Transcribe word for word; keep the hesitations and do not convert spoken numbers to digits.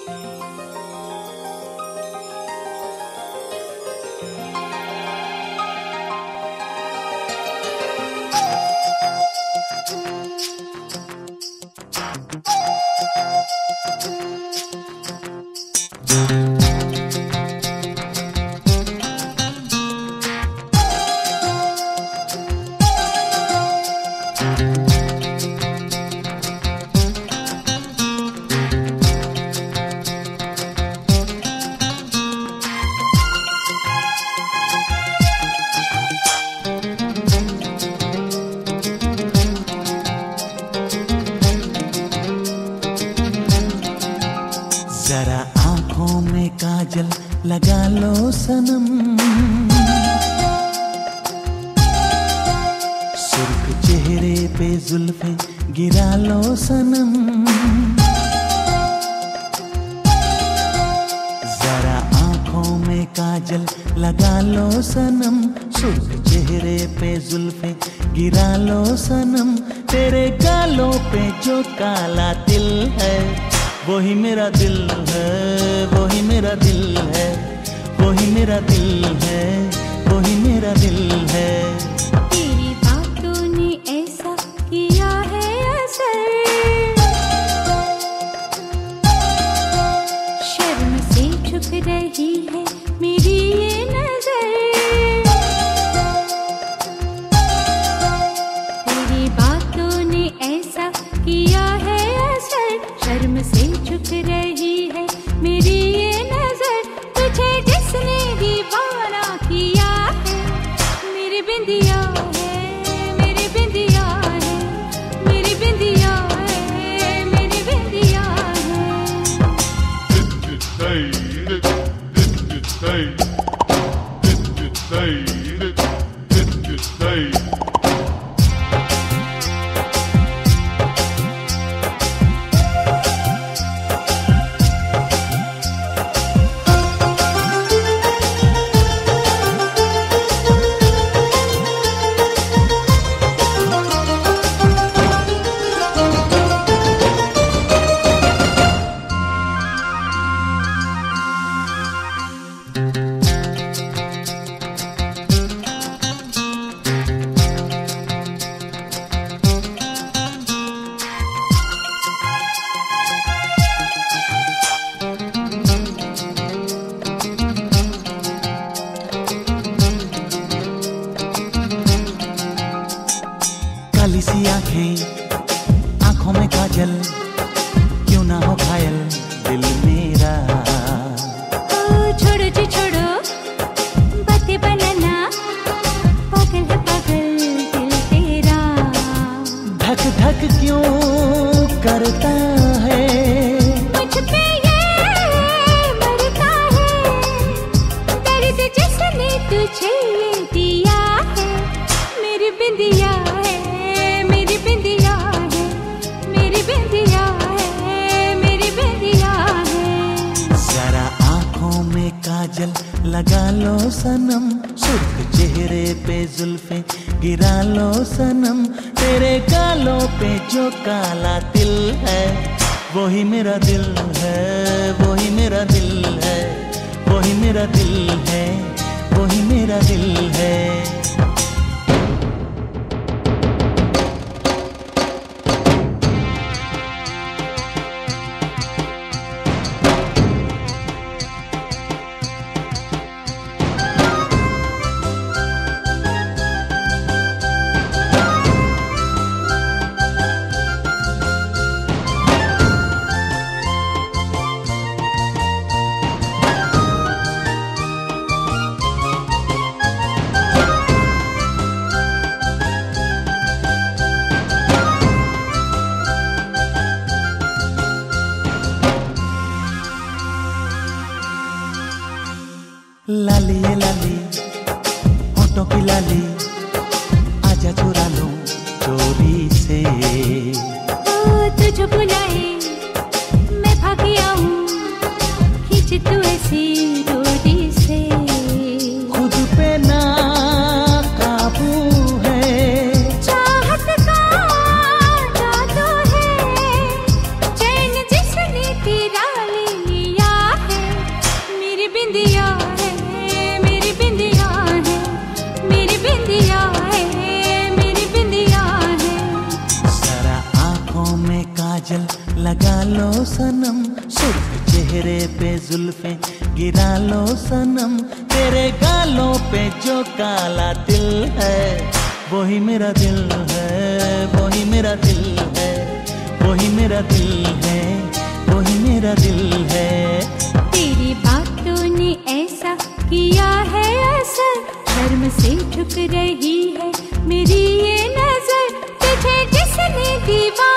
जरा आंखों में काजल लगा लो सनम, सुर्ख चेहरे पे जुल्फे गिरा लो सनम। जरा आंखों में काजल लगा लो सनम, सुर्ख चेहरे पे जुल्फे गिरा लो सनम। तेरे गालों पे जो काला तिल है वही मेरा दिल है, वही मेरा दिल है, वही मेरा दिल है, वही मेरा दिल है। तेरी बातों ने ऐसा किया है असर, शर्म से झुक रही है मेरी ये नजर। तेरी बातों ने ऐसा किया है असर, शर्म से झुक रही है मेरी ये नजर। तुझे जिसने दीवाना किया है मेरी बिंदिया है, मेरी बिंदिया है, मेरी बिंदिया है, मेरी बिंदिया है। काली सी आंखें, आंखों में काजल, क्यों ना हो घायल दिल मेरा। ओ छोड़ो जी छोड़ो बातें बनाना, पागल है पागल दिल तेरा। धक धक क्यों करता है मुझ पे ये मरता है, दर्द जिसने तुझे दिया है मेरी बिंदिया है, मेरी बिंदिया है, मेरी बिंदिया है, मेरी बिंदिया है। जरा आंखों में काजल लगा लो सनम, सुर्ख चेहरे पे जुल्फे गिरा लो सनम। तेरे गालों पे जो काला तिल है वही मेरा दिल है, वही मेरा दिल है, वही मेरा दिल है, वही मेरा दिल है। लाली ये लाली होठों की लाली, आजा चुरा लूं चोरी से। ओ तुझे बुलाए मैं भागी आऊं, खींच तू ऐसी डोरी से। खुद पे ना काबू है, चाहत का जादू है, चैन जिसने तेरा ले लिया काजल लगा लो सनम, सुर्ख चेहरे पे जुल्फे गिरा लो सनम, तेरे गालों पे जो काला तिल है वही मेरा दिल है, वही मेरा दिल है, वही मेरा दिल है, वही मेरा दिल है। तेरी बातों ने ऐसा किया है असर, शर्म से झुक रही है मेरी ये नजर, तुझे जिसने दीवाना